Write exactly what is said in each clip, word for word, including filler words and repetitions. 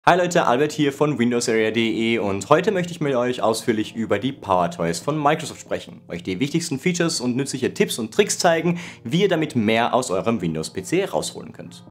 Hi Leute, Albert hier von Windows Area punkt de und heute möchte ich mit euch ausführlich über die Power Toys von Microsoft sprechen, euch die wichtigsten Features und nützliche Tipps und Tricks zeigen, wie ihr damit mehr aus eurem Windows-P C rausholen könnt.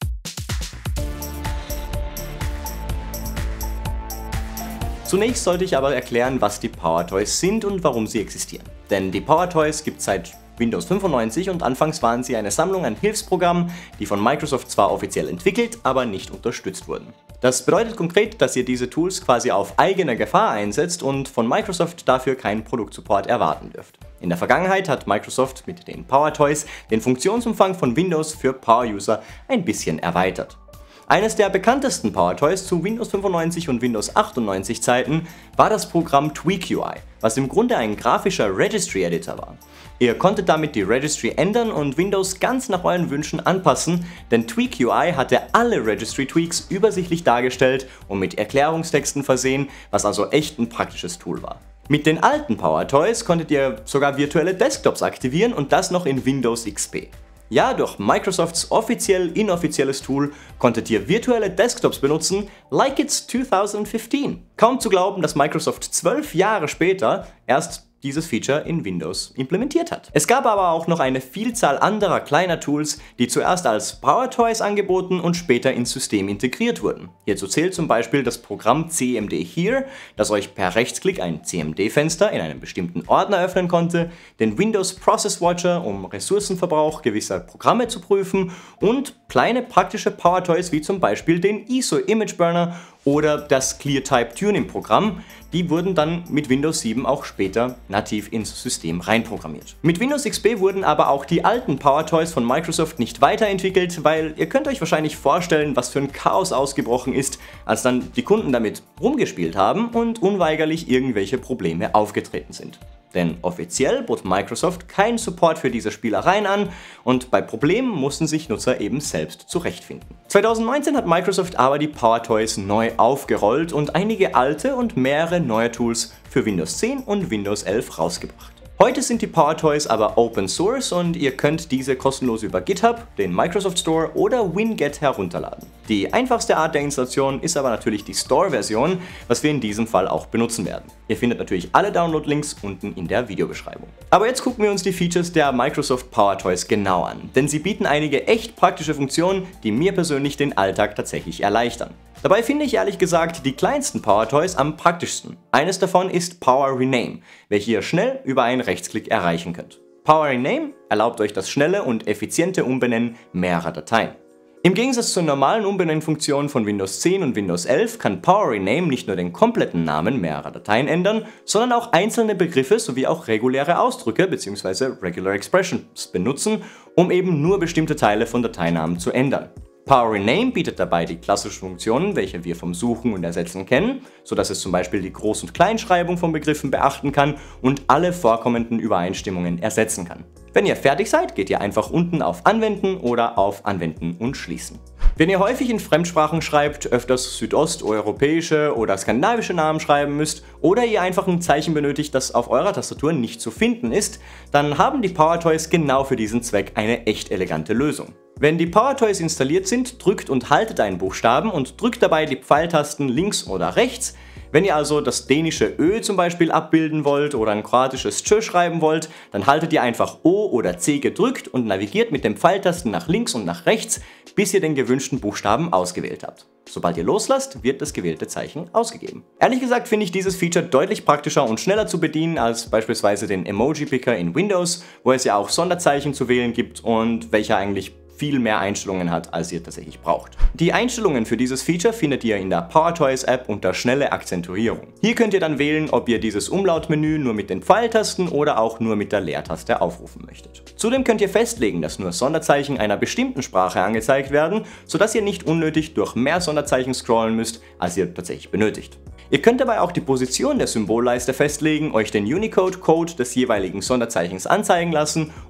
Zunächst sollte ich aber erklären, was die Power Toys sind und warum sie existieren. Denn die Power Toys gibt es seit Windows fünfundneunzig und anfangs waren sie eine Sammlung an Hilfsprogrammen, die von Microsoft zwar offiziell entwickelt, aber nicht unterstützt wurden. Das bedeutet konkret, dass ihr diese Tools quasi auf eigene Gefahr einsetzt und von Microsoft dafür keinen Produktsupport erwarten dürft. In der Vergangenheit hat Microsoft mit den Power Toys den Funktionsumfang von Windows für Power-User ein bisschen erweitert. Eines der bekanntesten Power Toys zu Windows fünfundneunzig und Windows achtundneunzig Zeiten war das Programm TweakUI, was im Grunde ein grafischer Registry Editor war. Ihr konntet damit die Registry ändern und Windows ganz nach euren Wünschen anpassen, denn TweakUI hatte alle Registry Tweaks übersichtlich dargestellt und mit Erklärungstexten versehen, was also echt ein praktisches Tool war. Mit den alten Power Toys konntet ihr sogar virtuelle Desktops aktivieren und das noch in Windows X P. Ja, durch Microsofts offiziell-inoffizielles Tool konntet ihr virtuelle Desktops benutzen, like it's twenty fifteen. Kaum zu glauben, dass Microsoft zwölf Jahre später erst dieses Feature in Windows implementiert hat. Es gab aber auch noch eine Vielzahl anderer kleiner Tools, die zuerst als Power Toys angeboten und später ins System integriert wurden. Hierzu zählt zum Beispiel das Programm C M D Here, das euch per Rechtsklick ein C M D-Fenster in einem bestimmten Ordner öffnen konnte, den Windows Process Watcher, um Ressourcenverbrauch gewisser Programme zu prüfen und kleine praktische Power Toys wie zum Beispiel den I S O Image Burner oder das ClearType Tuning Programm, die wurden dann mit Windows sieben auch später nativ ins System reinprogrammiert. Mit Windows X P wurden aber auch die alten Power Toys von Microsoft nicht weiterentwickelt, weil ihr könnt euch wahrscheinlich vorstellen, was für ein Chaos ausgebrochen ist, als dann die Kunden damit rumgespielt haben und unweigerlich irgendwelche Probleme aufgetreten sind. Denn offiziell bot Microsoft keinen Support für diese Spielereien an und bei Problemen mussten sich Nutzer eben selbst zurechtfinden. zweitausendneunzehn hat Microsoft aber die Power Toys neu aufgerollt und einige alte und mehrere neue Tools für Windows zehn und Windows elf rausgebracht. Heute sind die Power Toys aber Open Source und ihr könnt diese kostenlos über GitHub, den Microsoft Store oder Winget herunterladen. Die einfachste Art der Installation ist aber natürlich die Store-Version, was wir in diesem Fall auch benutzen werden. Ihr findet natürlich alle Download-Links unten in der Videobeschreibung. Aber jetzt gucken wir uns die Features der Microsoft Power Toys genau an, denn sie bieten einige echt praktische Funktionen, die mir persönlich den Alltag tatsächlich erleichtern. Dabei finde ich ehrlich gesagt die kleinsten Power Toys am praktischsten. Eines davon ist Power Rename, welche ihr schnell über einen Rechtsklick erreichen könnt. Power Rename erlaubt euch das schnelle und effiziente Umbenennen mehrerer Dateien. Im Gegensatz zur normalen Umbenennfunktion von Windows zehn und Windows elf kann Power Rename nicht nur den kompletten Namen mehrerer Dateien ändern, sondern auch einzelne Begriffe sowie auch reguläre Ausdrücke bzw. Regular Expressions benutzen, um eben nur bestimmte Teile von Dateinamen zu ändern. Power Rename bietet dabei die klassischen Funktionen, welche wir vom Suchen und Ersetzen kennen, sodass es zum Beispiel die Groß- und Kleinschreibung von Begriffen beachten kann und alle vorkommenden Übereinstimmungen ersetzen kann. Wenn ihr fertig seid, geht ihr einfach unten auf Anwenden oder auf Anwenden und Schließen. Wenn ihr häufig in Fremdsprachen schreibt, öfters südosteuropäische oder skandinavische Namen schreiben müsst oder ihr einfach ein Zeichen benötigt, das auf eurer Tastatur nicht zu finden ist, dann haben die Power Toys genau für diesen Zweck eine echt elegante Lösung. Wenn die Power Toys installiert sind, drückt und haltet einen Buchstaben und drückt dabei die Pfeiltasten links oder rechts. Wenn ihr also das dänische Ö zum Beispiel abbilden wollt oder ein kroatisches Tschö schreiben wollt, dann haltet ihr einfach O oder C gedrückt und navigiert mit den Pfeiltasten nach links und nach rechts, bis ihr den gewünschten Buchstaben ausgewählt habt. Sobald ihr loslasst, wird das gewählte Zeichen ausgegeben. Ehrlich gesagt finde ich dieses Feature deutlich praktischer und schneller zu bedienen als beispielsweise den Emoji-Picker in Windows, wo es ja auch Sonderzeichen zu wählen gibt und welcher eigentlich viel mehr Einstellungen hat, als ihr tatsächlich braucht. Die Einstellungen für dieses Feature findet ihr in der Power Toys App unter Schnelle Akzentuierung. Hier könnt ihr dann wählen, ob ihr dieses Umlautmenü nur mit den Pfeiltasten oder auch nur mit der Leertaste aufrufen möchtet. Zudem könnt ihr festlegen, dass nur Sonderzeichen einer bestimmten Sprache angezeigt werden, sodass ihr nicht unnötig durch mehr Sonderzeichen scrollen müsst, als ihr tatsächlich benötigt. Ihr könnt dabei auch die Position der Symbolleiste festlegen, euch den Unicode-Code des jeweiligen Sonderzeichens anzeigen lassen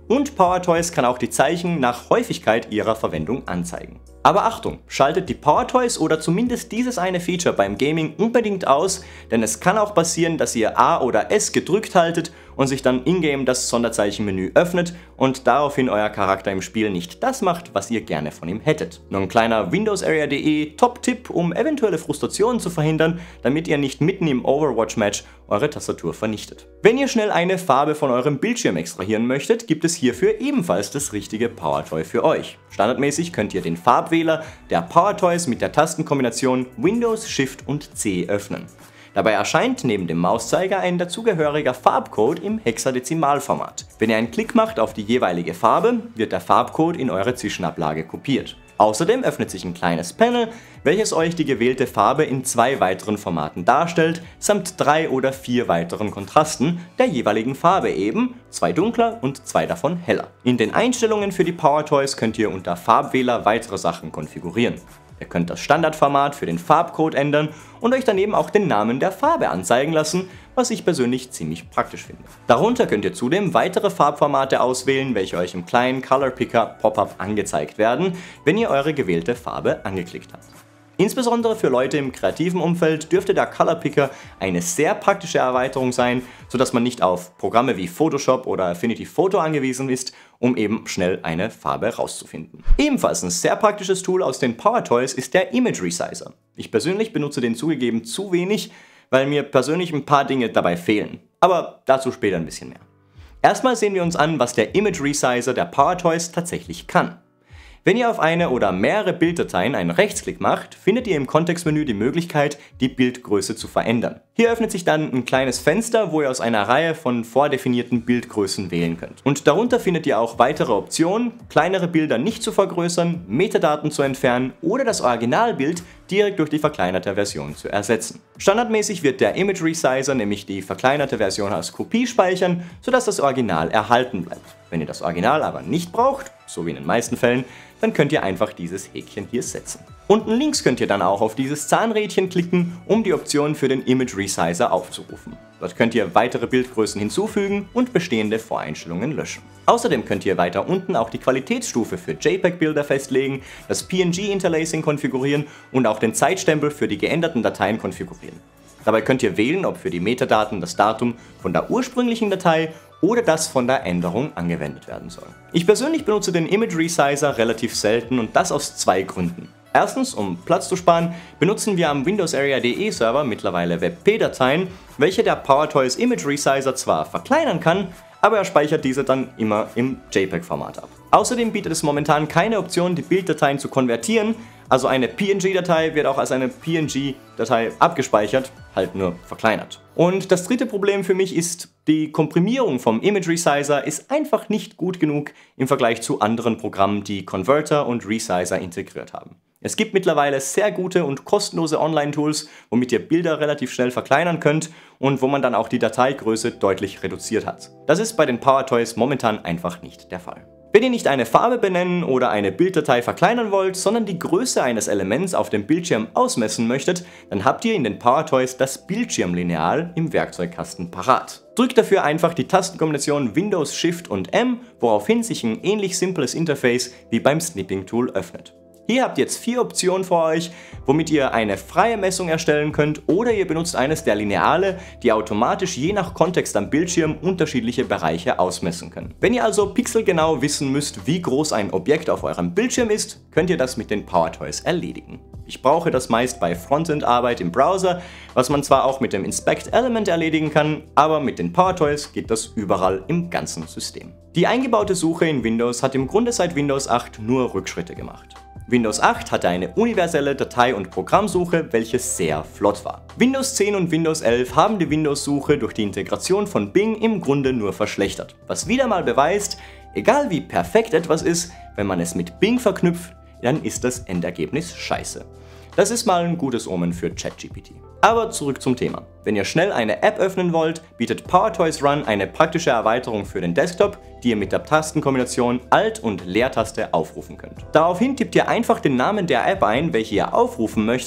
und PowerToys kann auch die Zeichen nach Häufigkeit ihrer Verwendung anzeigen. Aber Achtung, schaltet die PowerToys oder zumindest dieses eine Feature beim Gaming unbedingt aus, denn es kann auch passieren, dass ihr A oder S gedrückt haltet und sich dann in-game das Sonderzeichenmenü öffnet und daraufhin euer Charakter im Spiel nicht das macht, was ihr gerne von ihm hättet. Nur ein kleiner Windows Area punkt de Top-Tipp, um eventuelle Frustrationen zu verhindern, damit ihr nicht mitten im Overwatch-Match eure Tastatur vernichtet. Wenn ihr schnell eine Farbe von eurem Bildschirm extrahieren möchtet, gibt es hierfür ebenfalls das richtige PowerToy für euch. Standardmäßig könnt ihr den Farbwähler der PowerToys mit der Tastenkombination Windows, Shift und C öffnen. Dabei erscheint neben dem Mauszeiger ein dazugehöriger Farbcode im Hexadezimalformat. Wenn ihr einen Klick macht auf die jeweilige Farbe, wird der Farbcode in eure Zwischenablage kopiert. Außerdem öffnet sich ein kleines Panel, welches euch die gewählte Farbe in zwei weiteren Formaten darstellt, samt drei oder vier weiteren Kontrasten der jeweiligen Farbe eben, zwei dunkler und zwei davon heller. In den Einstellungen für die PowerToys könnt ihr unter Farbwähler weitere Sachen konfigurieren. Ihr könnt das Standardformat für den Farbcode ändern und euch daneben auch den Namen der Farbe anzeigen lassen, was ich persönlich ziemlich praktisch finde. Darunter könnt ihr zudem weitere Farbformate auswählen, welche euch im kleinen Color Picker Pop-up angezeigt werden, wenn ihr eure gewählte Farbe angeklickt habt. Insbesondere für Leute im kreativen Umfeld dürfte der Color Picker eine sehr praktische Erweiterung sein, sodass man nicht auf Programme wie Photoshop oder Affinity Photo angewiesen ist, um eben schnell eine Farbe rauszufinden. Ebenfalls ein sehr praktisches Tool aus den PowerToys ist der Image Resizer. Ich persönlich benutze den zugegeben zu wenig, weil mir persönlich ein paar Dinge dabei fehlen. Aber dazu später ein bisschen mehr. Erstmal sehen wir uns an, was der Image Resizer der PowerToys tatsächlich kann. Wenn ihr auf eine oder mehrere Bilddateien einen Rechtsklick macht, findet ihr im Kontextmenü die Möglichkeit, die Bildgröße zu verändern. Hier öffnet sich dann ein kleines Fenster, wo ihr aus einer Reihe von vordefinierten Bildgrößen wählen könnt. Und darunter findet ihr auch weitere Optionen, kleinere Bilder nicht zu vergrößern, Metadaten zu entfernen oder das Originalbild direkt durch die verkleinerte Version zu ersetzen. Standardmäßig wird der Image Resizer nämlich die verkleinerte Version als Kopie speichern, sodass das Original erhalten bleibt. Wenn ihr das Original aber nicht braucht, so wie in den meisten Fällen, dann könnt ihr einfach dieses Häkchen hier setzen. Unten links könnt ihr dann auch auf dieses Zahnrädchen klicken, um die Option für den Image Resizer aufzurufen. Dort könnt ihr weitere Bildgrößen hinzufügen und bestehende Voreinstellungen löschen. Außerdem könnt ihr weiter unten auch die Qualitätsstufe für JPEG-Bilder festlegen, das P N G-Interlacing konfigurieren und auch den Zeitstempel für die geänderten Dateien konfigurieren. Dabei könnt ihr wählen, ob für die Metadaten das Datum von der ursprünglichen Datei oder das von der Änderung angewendet werden soll. Ich persönlich benutze den Image Resizer relativ selten und das aus zwei Gründen. Erstens, um Platz zu sparen, benutzen wir am Windows Area punkt de Server mittlerweile WebP-Dateien, welche der PowerToys Image Resizer zwar verkleinern kann, aber er speichert diese dann immer im JPEG-Format ab. Außerdem bietet es momentan keine Option, die Bilddateien zu konvertieren, also eine P N G-Datei wird auch als eine P N G-Datei abgespeichert, halt nur verkleinert. Und das dritte Problem für mich ist, die Komprimierung vom Image Resizer ist einfach nicht gut genug im Vergleich zu anderen Programmen, die Converter und Resizer integriert haben. Es gibt mittlerweile sehr gute und kostenlose Online-Tools, womit ihr Bilder relativ schnell verkleinern könnt und wo man dann auch die Dateigröße deutlich reduziert hat. Das ist bei den PowerToys momentan einfach nicht der Fall. Wenn ihr nicht eine Farbe benennen oder eine Bilddatei verkleinern wollt, sondern die Größe eines Elements auf dem Bildschirm ausmessen möchtet, dann habt ihr in den PowerToys das Bildschirmlineal im Werkzeugkasten parat. Drückt dafür einfach die Tastenkombination Windows, Shift und M, woraufhin sich ein ähnlich simples Interface wie beim Snipping-Tool öffnet. Hier habt ihr jetzt vier Optionen vor euch, womit ihr eine freie Messung erstellen könnt oder ihr benutzt eines der Lineale, die automatisch je nach Kontext am Bildschirm unterschiedliche Bereiche ausmessen können. Wenn ihr also pixelgenau wissen müsst, wie groß ein Objekt auf eurem Bildschirm ist, könnt ihr das mit den PowerToys erledigen. Ich brauche das meist bei Frontend-Arbeit im Browser, was man zwar auch mit dem Inspect Element erledigen kann, aber mit den PowerToys geht das überall im ganzen System. Die eingebaute Suche in Windows hat im Grunde seit Windows acht nur Rückschritte gemacht. Windows acht hatte eine universelle Datei- und Programmsuche, welche sehr flott war. Windows zehn und Windows elf haben die Windows-Suche durch die Integration von Bing im Grunde nur verschlechtert. Was wieder mal beweist, egal wie perfekt etwas ist, wenn man es mit Bing verknüpft, dann ist das Endergebnis scheiße. Das ist mal ein gutes Omen für ChatGPT. Aber zurück zum Thema. Wenn ihr schnell eine App öffnen wollt, bietet PowerToys Run eine praktische Erweiterung für den Desktop, die ihr mit der Tastenkombination Alt- und Leertaste aufrufen könnt. Daraufhin tippt ihr einfach den Namen der App ein, welche ihr aufrufen möchtet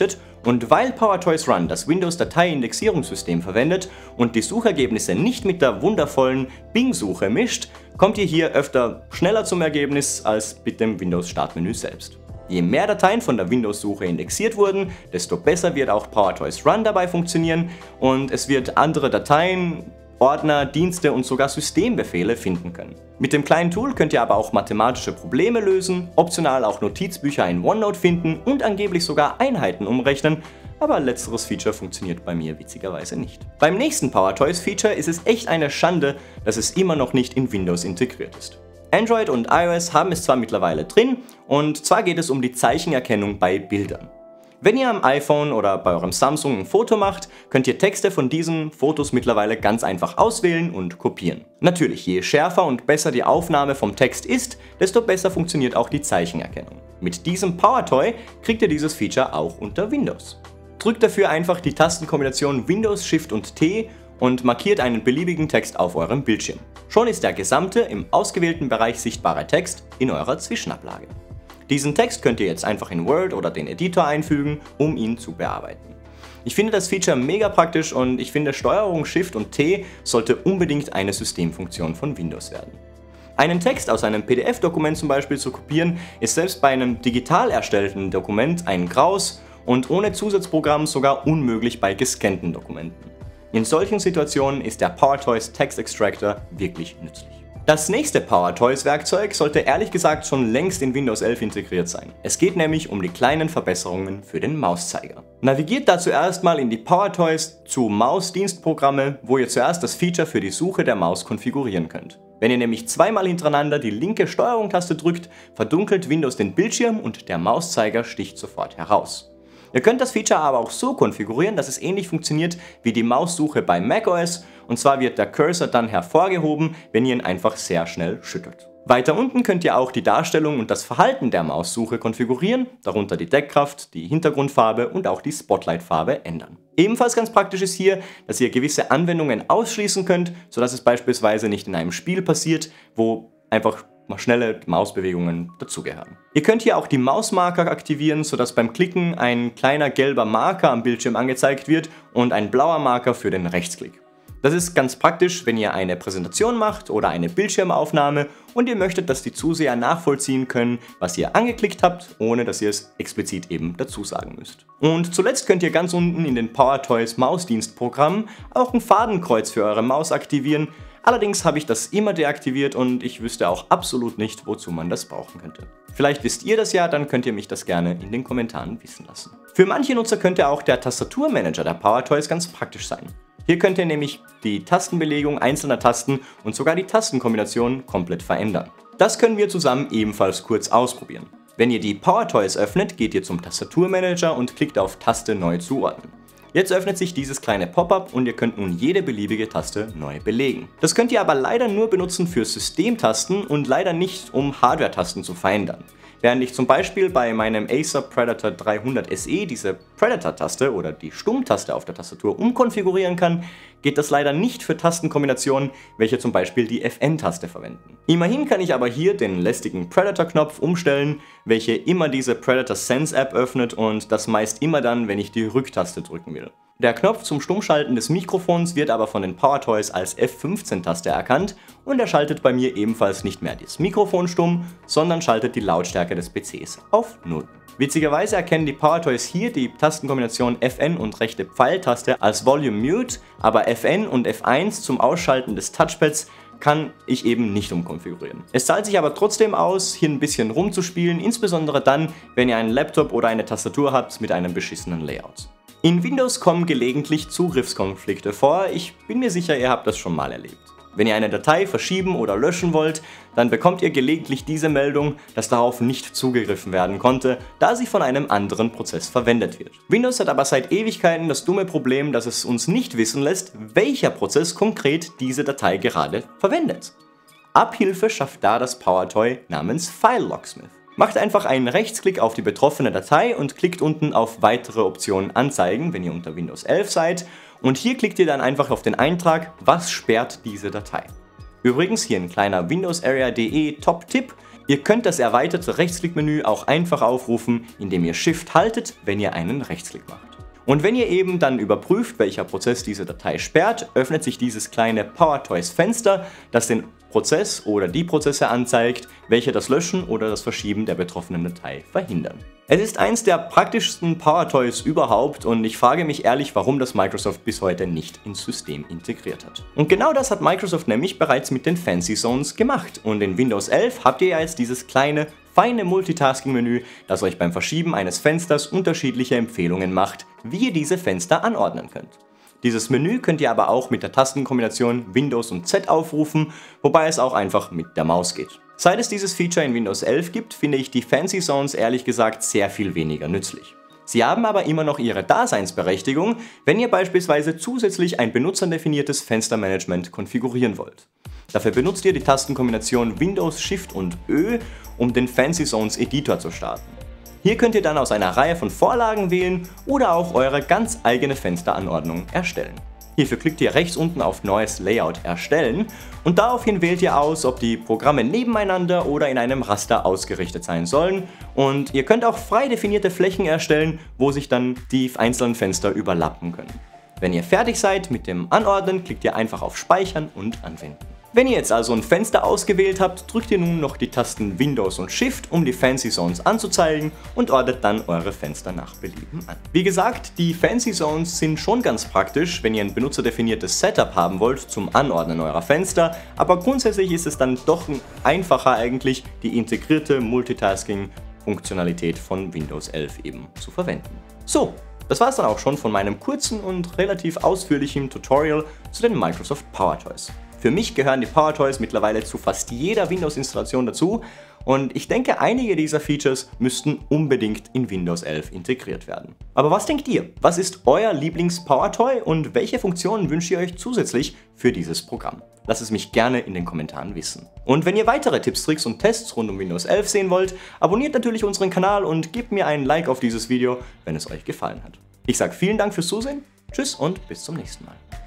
Und weil PowerToys Run das Windows-Datei-Indexierungssystem verwendet und die Suchergebnisse nicht mit der wundervollen Bing-Suche mischt, kommt ihr hier öfter schneller zum Ergebnis als mit dem Windows-Startmenü selbst. Je mehr Dateien von der Windows-Suche indexiert wurden, desto besser wird auch PowerToys Run dabei funktionieren und es wird andere Dateien, Ordner, Dienste und sogar Systembefehle finden können. Mit dem kleinen Tool könnt ihr aber auch mathematische Probleme lösen, optional auch Notizbücher in OneNote finden und angeblich sogar Einheiten umrechnen, aber letzteres Feature funktioniert bei mir witzigerweise nicht. Beim nächsten PowerToys Feature ist es echt eine Schande, dass es immer noch nicht in Windows integriert ist. Android und iOS haben es zwar mittlerweile drin, und zwar geht es um die Zeichenerkennung bei Bildern. Wenn ihr am iPhone oder bei eurem Samsung ein Foto macht, könnt ihr Texte von diesen Fotos mittlerweile ganz einfach auswählen und kopieren. Natürlich, je schärfer und besser die Aufnahme vom Text ist, desto besser funktioniert auch die Zeichenerkennung. Mit diesem PowerToy kriegt ihr dieses Feature auch unter Windows. Drückt dafür einfach die Tastenkombination Windows, Shift und T und markiert einen beliebigen Text auf eurem Bildschirm. Schon ist der gesamte im ausgewählten Bereich sichtbare Text in eurer Zwischenablage. Diesen Text könnt ihr jetzt einfach in Word oder den Editor einfügen, um ihn zu bearbeiten. Ich finde das Feature mega praktisch und ich finde, Steuerung Shift und T sollte unbedingt eine Systemfunktion von Windows werden. Einen Text aus einem P D F-Dokument zum Beispiel zu kopieren, ist selbst bei einem digital erstellten Dokument ein Graus und ohne Zusatzprogramm sogar unmöglich bei gescannten Dokumenten. In solchen Situationen ist der PowerToys Text Extractor wirklich nützlich. Das nächste PowerToys Werkzeug sollte ehrlich gesagt schon längst in Windows elf integriert sein. Es geht nämlich um die kleinen Verbesserungen für den Mauszeiger. Navigiert dazu erstmal in die PowerToys zu Maus-Dienstprogramme, wo ihr zuerst das Feature für die Suche der Maus konfigurieren könnt. Wenn ihr nämlich zweimal hintereinander die linke Steuerung-Taste drückt, verdunkelt Windows den Bildschirm und der Mauszeiger sticht sofort heraus. Ihr könnt das Feature aber auch so konfigurieren, dass es ähnlich funktioniert wie die Maussuche bei macOS, und zwar wird der Cursor dann hervorgehoben, wenn ihr ihn einfach sehr schnell schüttelt. Weiter unten könnt ihr auch die Darstellung und das Verhalten der Maussuche konfigurieren, darunter die Deckkraft, die Hintergrundfarbe und auch die Spotlight-Farbe ändern. Ebenfalls ganz praktisch ist hier, dass ihr gewisse Anwendungen ausschließen könnt, sodass es beispielsweise nicht in einem Spiel passiert, wo einfach mal schnelle Mausbewegungen dazugehören. Ihr könnt hier auch die Mausmarker aktivieren, sodass beim Klicken ein kleiner gelber Marker am Bildschirm angezeigt wird und ein blauer Marker für den Rechtsklick. Das ist ganz praktisch, wenn ihr eine Präsentation macht oder eine Bildschirmaufnahme und ihr möchtet, dass die Zuseher nachvollziehen können, was ihr angeklickt habt, ohne dass ihr es explizit eben dazu sagen müsst. Und zuletzt könnt ihr ganz unten in den PowerToys Mausdienstprogramm auch ein Fadenkreuz für eure Maus aktivieren. Allerdings habe ich das immer deaktiviert und ich wüsste auch absolut nicht, wozu man das brauchen könnte. Vielleicht wisst ihr das ja, dann könnt ihr mich das gerne in den Kommentaren wissen lassen. Für manche Nutzer könnte auch der Tastaturmanager der PowerToys ganz praktisch sein. Hier könnt ihr nämlich die Tastenbelegung einzelner Tasten und sogar die Tastenkombination komplett verändern. Das können wir zusammen ebenfalls kurz ausprobieren. Wenn ihr die PowerToys öffnet, geht ihr zum Tastaturmanager und klickt auf Taste neu zuordnen. Jetzt öffnet sich dieses kleine Pop-up und ihr könnt nun jede beliebige Taste neu belegen. Das könnt ihr aber leider nur benutzen für Systemtasten und leider nicht, um Hardware-Tasten zu verändern. Während ich zum Beispiel bei meinem Acer Predator dreihundert S E diese Predator-Taste oder die Stummtaste auf der Tastatur umkonfigurieren kann, geht das leider nicht für Tastenkombinationen, welche zum Beispiel die F N-Taste verwenden. Immerhin kann ich aber hier den lästigen Predator-Knopf umstellen, welche immer diese Predator Sense App öffnet und das meist immer dann, wenn ich die Rücktaste drücken will. Der Knopf zum Stummschalten des Mikrofons wird aber von den PowerToys als F fünfzehn-Taste erkannt und er schaltet bei mir ebenfalls nicht mehr das Mikrofon stumm, sondern schaltet die Lautstärke des P Cs auf null. Witzigerweise erkennen die PowerToys hier die Tastenkombination F N und rechte Pfeiltaste als Volume Mute, aber F N und F eins zum Ausschalten des Touchpads kann ich eben nicht umkonfigurieren. Es zahlt sich aber trotzdem aus, hier ein bisschen rumzuspielen, insbesondere dann, wenn ihr einen Laptop oder eine Tastatur habt mit einem beschissenen Layout. In Windows kommen gelegentlich Zugriffskonflikte vor, ich bin mir sicher, ihr habt das schon mal erlebt. Wenn ihr eine Datei verschieben oder löschen wollt, dann bekommt ihr gelegentlich diese Meldung, dass darauf nicht zugegriffen werden konnte, da sie von einem anderen Prozess verwendet wird. Windows hat aber seit Ewigkeiten das dumme Problem, dass es uns nicht wissen lässt, welcher Prozess konkret diese Datei gerade verwendet. Abhilfe schafft da das PowerToy namens FileLocksmith. Macht einfach einen Rechtsklick auf die betroffene Datei und klickt unten auf Weitere Optionen anzeigen, wenn ihr unter Windows elf seid. Und hier klickt ihr dann einfach auf den Eintrag, was sperrt diese Datei. Übrigens hier ein kleiner Windows Area punkt de Top-Tipp. Ihr könnt das erweiterte Rechtsklickmenü auch einfach aufrufen, indem ihr Shift haltet, wenn ihr einen Rechtsklick macht. Und wenn ihr eben dann überprüft, welcher Prozess diese Datei sperrt, öffnet sich dieses kleine PowerToys-Fenster, das den Prozess oder die Prozesse anzeigt, welche das Löschen oder das Verschieben der betroffenen Datei verhindern. Es ist eins der praktischsten PowerToys überhaupt und ich frage mich ehrlich, warum das Microsoft bis heute nicht ins System integriert hat. Und genau das hat Microsoft nämlich bereits mit den Fancy Zones gemacht und in Windows elf habt ihr ja jetzt dieses kleine, feine Multitasking-Menü, das euch beim Verschieben eines Fensters unterschiedliche Empfehlungen macht, wie ihr diese Fenster anordnen könnt. Dieses Menü könnt ihr aber auch mit der Tastenkombination Windows und Z aufrufen, wobei es auch einfach mit der Maus geht. Seit es dieses Feature in Windows elf gibt, finde ich die Fancy Zones ehrlich gesagt sehr viel weniger nützlich. Sie haben aber immer noch ihre Daseinsberechtigung, wenn ihr beispielsweise zusätzlich ein benutzerdefiniertes Fenstermanagement konfigurieren wollt. Dafür benutzt ihr die Tastenkombination Windows, Shift und Ö, um den Fancy Zones Editor zu starten. Hier könnt ihr dann aus einer Reihe von Vorlagen wählen oder auch eure ganz eigene Fensteranordnung erstellen. Hierfür klickt ihr rechts unten auf Neues Layout erstellen und daraufhin wählt ihr aus, ob die Programme nebeneinander oder in einem Raster ausgerichtet sein sollen und ihr könnt auch frei definierte Flächen erstellen, wo sich dann die einzelnen Fenster überlappen können. Wenn ihr fertig seid mit dem Anordnen, klickt ihr einfach auf Speichern und Anwenden. Wenn ihr jetzt also ein Fenster ausgewählt habt, drückt ihr nun noch die Tasten Windows und Shift, um die Fancy Zones anzuzeigen und ordnet dann eure Fenster nach Belieben an. Wie gesagt, die Fancy Zones sind schon ganz praktisch, wenn ihr ein benutzerdefiniertes Setup haben wollt zum Anordnen eurer Fenster, aber grundsätzlich ist es dann doch einfacher eigentlich, die integrierte Multitasking-Funktionalität von Windows elf eben zu verwenden. So, das war es dann auch schon von meinem kurzen und relativ ausführlichen Tutorial zu den Microsoft PowerToys. Für mich gehören die PowerToys mittlerweile zu fast jeder Windows-Installation dazu und ich denke, einige dieser Features müssten unbedingt in Windows elf integriert werden. Aber was denkt ihr? Was ist euer Lieblings-PowerToy und welche Funktionen wünscht ihr euch zusätzlich für dieses Programm? Lasst es mich gerne in den Kommentaren wissen. Und wenn ihr weitere Tipps, Tricks und Tests rund um Windows elf sehen wollt, abonniert natürlich unseren Kanal und gebt mir einen Like auf dieses Video, wenn es euch gefallen hat. Ich sage vielen Dank fürs Zusehen, tschüss und bis zum nächsten Mal.